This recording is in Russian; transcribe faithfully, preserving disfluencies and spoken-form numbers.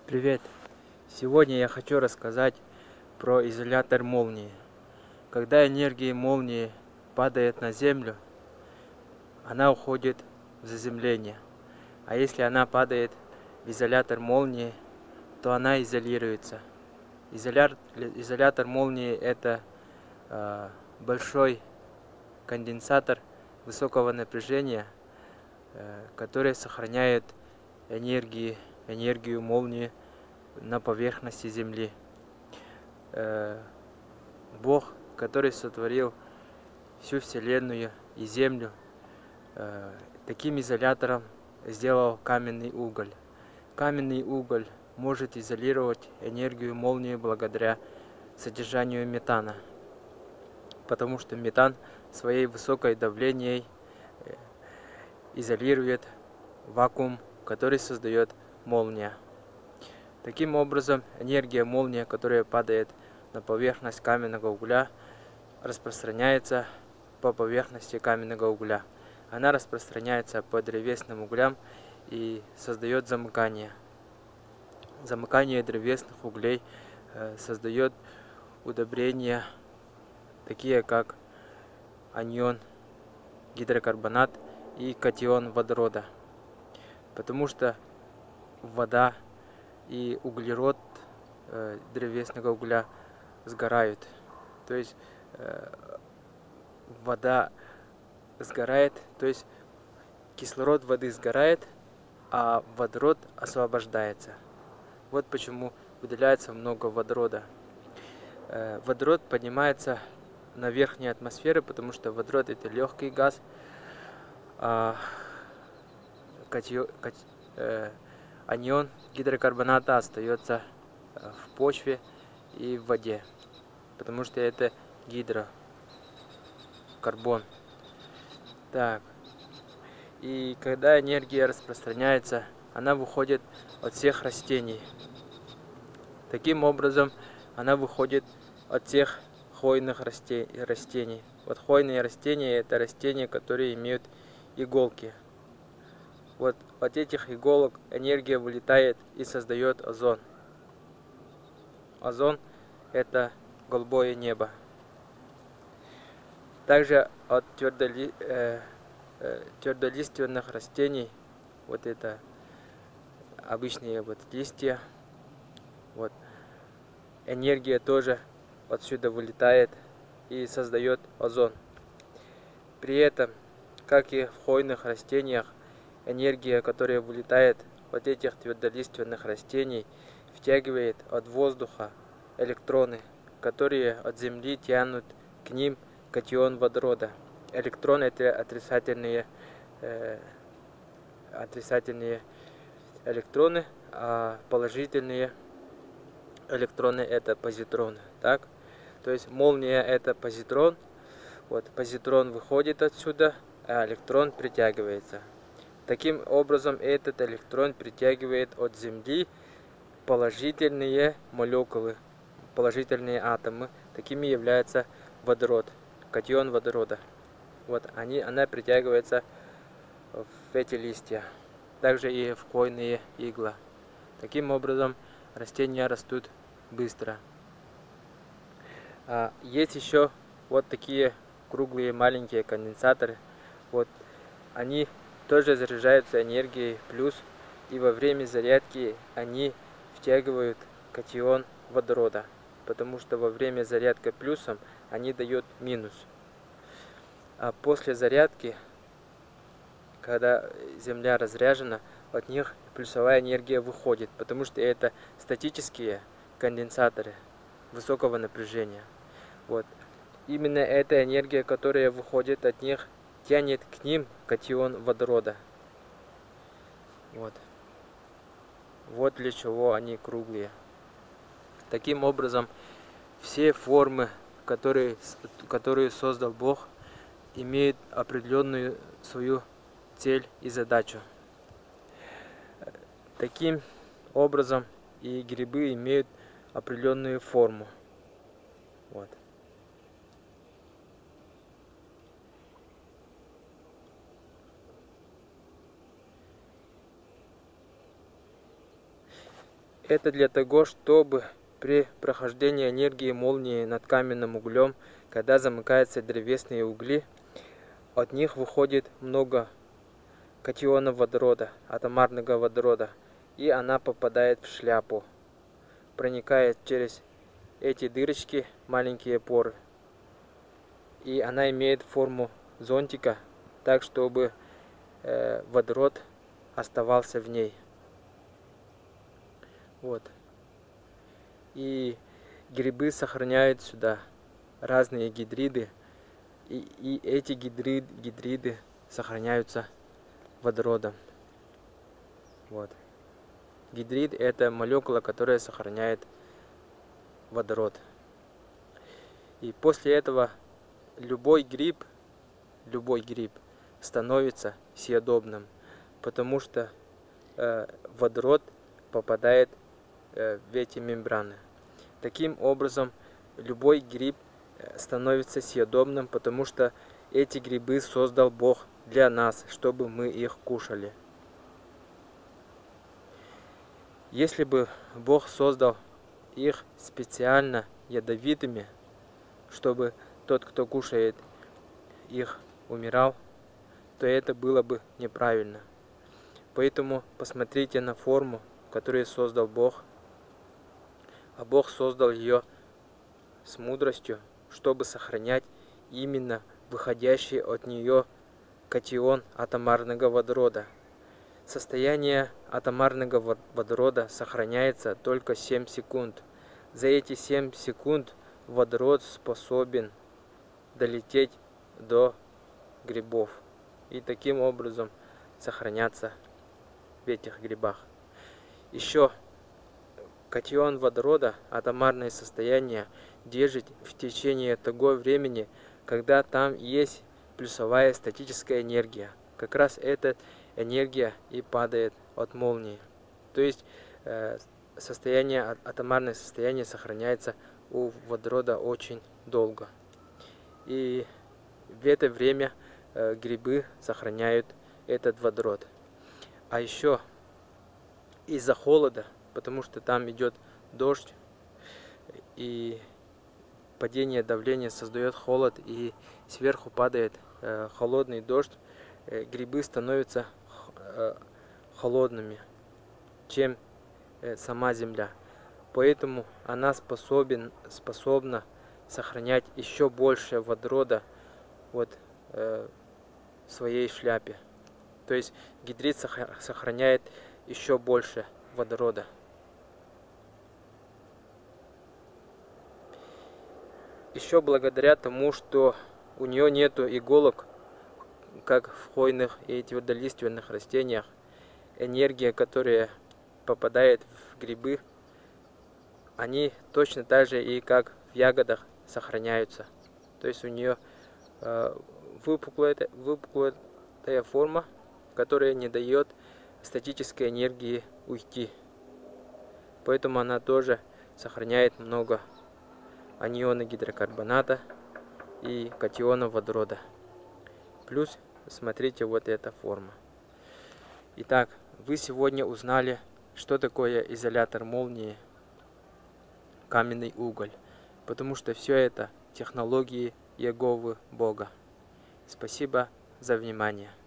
Привет! Сегодня я хочу рассказать про изолятор молнии. Когда энергия молнии падает на Землю, она уходит в заземление. А если она падает в изолятор молнии, то она изолируется. Изоляр, изолятор молнии – это э, большой конденсатор высокого напряжения, э, который сохраняет энергии, энергию молнии на поверхности Земли. Э, Бог, который сотворил всю Вселенную и Землю, э, таким изолятором сделал каменный уголь. Каменный уголь может изолировать энергию молнии благодаря содержанию метана, потому что метан своей высокой давлением изолирует вакуум, который создает молния. Таким образом, энергия молнии, которая падает на поверхность каменного угля, распространяется по поверхности каменного угля. Она распространяется по древесным углям и создает замыкание. Замыкание древесных углей э, создает удобрения, такие как анион гидрокарбонат и катион водорода, потому что вода и углерод э, древесного угля сгорают. То есть э, вода сгорает, то есть кислород воды сгорает, а водород освобождается. Вот почему выделяется много водорода. Э, водород поднимается на верхнюю атмосферу, потому что водород это легкий газ, а катион, кати, э, анион гидрокарбоната остается в почве и в воде, потому что это гидрокарбон. Так. И когда энергия распространяется, она выходит от всех растений. Таким образом, она выходит от всех хвойных растений. Вот хвойные растения – это растения, которые имеют иголки. Вот от этих иголок энергия вылетает и создает озон. Озон – это голубое небо. Также от твердоли, э, э, твердолиственных растений, вот это обычные вот листья, вот, энергия тоже отсюда вылетает и создает озон. При этом, как и в хвойных растениях, энергия, которая вылетает от этих твердолиственных растений, втягивает от воздуха электроны, которые от Земли тянут к ним катион водорода. Электроны это отрицательные, э, отрицательные электроны, а положительные электроны это позитроны. Так? То есть молния это позитрон. Вот позитрон выходит отсюда, а электрон притягивается. Таким образом, этот электрон притягивает от Земли положительные молекулы, положительные атомы. Такими является водород, катион водорода. Вот они, она притягивается в эти листья. Также и в хвойные игла. Таким образом, растения растут быстро. А есть еще вот такие круглые маленькие конденсаторы. Вот они тоже заряжаются энергией плюс, и во время зарядки они втягивают катион водорода, потому что во время зарядки плюсом они дают минус. А после зарядки, когда Земля разряжена, от них плюсовая энергия выходит, потому что это статические конденсаторы высокого напряжения. Вот. Именно эта энергия, которая выходит от них, тянет к ним катион водорода. Вот. Вот для чего они круглые. Таким образом, все формы, которые, которые создал Бог, имеют определенную свою цель и задачу. Таким образом, и грибы имеют определенную форму. Вот. Это для того, чтобы при прохождении энергии молнии над каменным углем, когда замыкаются древесные угли, от них выходит много катионов водорода, атомарного водорода, и она попадает в шляпу, проникает через эти дырочки, маленькие поры, и она имеет форму зонтика, так чтобы э, водород оставался в ней. Вот. И грибы сохраняют сюда разные гидриды, и, и эти гидрид, гидриды сохраняются водородом. Вот. Гидрид — это молекула, которая сохраняет водород. И после этого любой гриб, любой гриб становится съедобным, потому что э, водород попадает э, в эти мембраны. Таким образом, любой гриб становится съедобным, потому что эти грибы создал Бог для нас, чтобы мы их кушали. Если бы Бог создал их специально ядовитыми, чтобы тот, кто кушает их, умирал, то это было бы неправильно. Поэтому посмотрите на форму, которую создал Бог. А Бог создал ее с мудростью, чтобы сохранять именно выходящий от нее катион атомарного водорода. Состояние атомарного водорода сохраняется только семь секунд. За эти семь секунд водород способен долететь до грибов и таким образом сохраняться в этих грибах. Еще катион водорода, атомарное состояние, держит в течение того времени, когда там есть плюсовая статическая энергия. Как раз эта энергия и падает от молнии. То есть э, состояние, атомарное состояние сохраняется у водорода очень долго. И в это время э, грибы сохраняют этот водород. А еще из-за холода, потому что там идет дождь, и падение давления создает холод, и сверху падает э, холодный дождь, э, грибы становятся э, холодными, чем э, сама земля. Поэтому она способен, способна сохранять еще больше водорода вот, э, в своей шляпе. То есть гидрид сохраняет еще больше водорода. Еще благодаря тому, что у нее нету иголок, как в хвойных и твердолиственных растениях, энергия, которая попадает в грибы, они точно так же и как в ягодах сохраняются. То есть у нее э, выпуклая, выпуклая форма, которая не дает статической энергии уйти. Поэтому она тоже сохраняет много анионы гидрокарбоната и катионов водорода. Плюс смотрите, вот эта форма. Итак, вы сегодня узнали, что такое изолятор молнии, каменный уголь, потому что все это технологии Иеговы Бога. Спасибо за внимание.